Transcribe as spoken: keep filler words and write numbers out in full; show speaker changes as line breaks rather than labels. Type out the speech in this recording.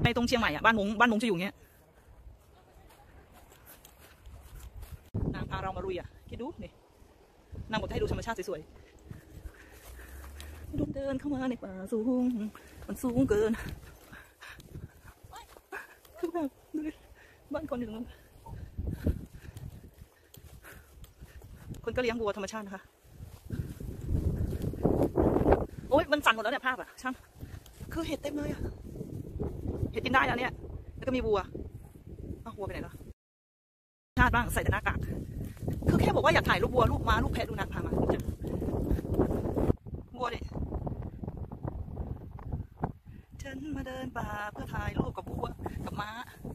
ในตรงเชียงใหม่อ่ะบ้านมงบ้านมงจะอยู่เงี้ยนางพาเรามาลุยอ่ะคิดดูนี่นางบอกให้ดูธรรมชาติสวยๆเดินเข้ามาในป่าสูงมันสูงเกินคือแบบบ้านคนอยู่ตรงนั้นคนก็เลี้ยงวัวธรรมชาตินะคะโอ้ยมันสั่นหมดแล้วเนี่ยภาพอ่ะช่างคือเห็ดเต็มเลยอ่ะเห็ดกินได้แล้วเนี่ยแล้วก็มีวัวอ้าววัวไปไหนแล้วชาติบ้างใส่แต่หน้ากากคือแค่บอกว่าอยากถ่ายรูปวัวรูปม้ารูปแพะดูนางพามาวัวดิฉันมาเดินป่าเพื่อถ่ายรูปกับวัวกับม้า